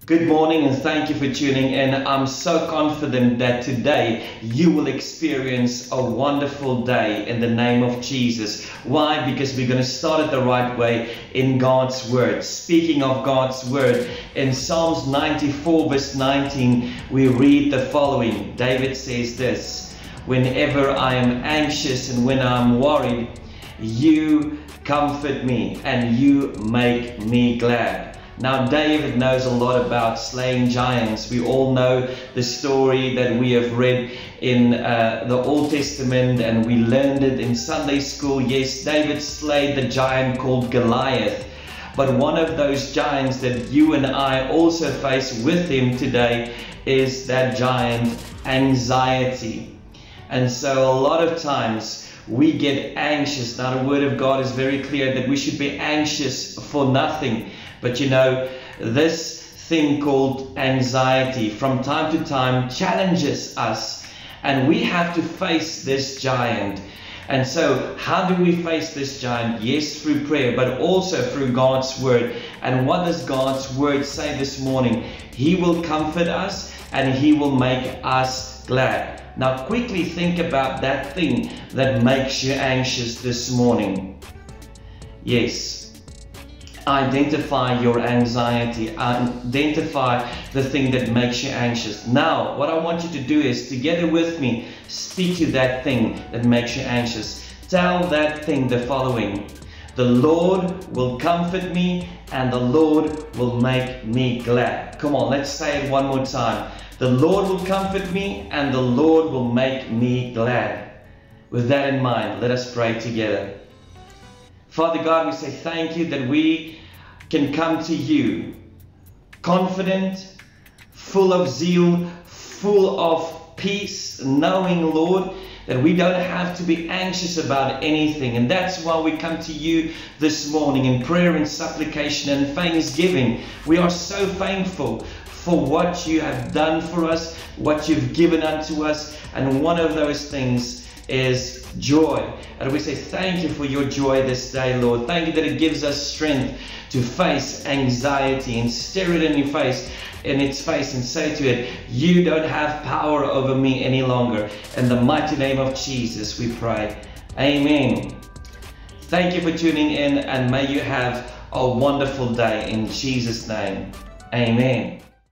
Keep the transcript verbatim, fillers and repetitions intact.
Good morning and thank you for tuning in. I'm so confident that today you will experience a wonderful day in the name of Jesus. Why? Because we're going to start it the right way in God's Word. Speaking of God's Word, in Psalms ninety-four verse nineteen, we read the following. David says this: "Whenever I am anxious and when I'm worried, you comfort me and you make me glad." Now, David knows a lot about slaying giants. We all know the story that we have read in uh, the Old Testament, and we learned it in Sunday school. Yes, David slayed the giant called Goliath. But one of those giants that you and I also face with him today is that giant, anxiety. And so a lot of times we get anxious. Now, the Word of God is very clear that we should be anxious for nothing. But you know, this thing called anxiety from time to time challenges us, and we have to face this giant. And so how do we face this giant? Yes, through prayer, but also through God's Word. And what does God's Word say this morning? He will comfort us and He will make us glad. Now quickly think about that thing that makes you anxious this morning. Yes. Identify your anxiety, identify the thing that makes you anxious. Now, what I want you to do is, together with me, speak to that thing that makes you anxious. Tell that thing the following: the Lord will comfort me and the Lord will make me glad. Come on, let's say it one more time. The Lord will comfort me and the Lord will make me glad. With that in mind, let us pray together. Father God, we say thank you that we can come to you confident, full of zeal, full of peace, knowing, Lord, that we don't have to be anxious about anything. And that's why we come to you this morning in prayer and supplication and thanksgiving. We are so thankful for what you have done for us, what you've given unto us, and one of those things is joy. And we say thank you for your joy this day, Lord. Thank you that it gives us strength to face anxiety and stare it in your face, in its face, and say to it, you don't have power over me any longer. In the mighty name of Jesus we pray. Amen. Thank you for tuning in, and may you have a wonderful day in Jesus' name. Amen.